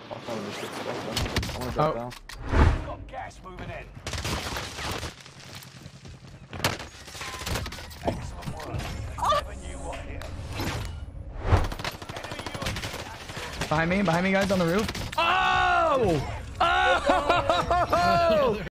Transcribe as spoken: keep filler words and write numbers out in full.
I'll tell him to shift it off then. I want to drop Oh. down. Got gas moving in. Excellent work. Never knew what hit 'em. Enemy U A V active. Behind me, behind me, guys, on the roof. Oh! Oh!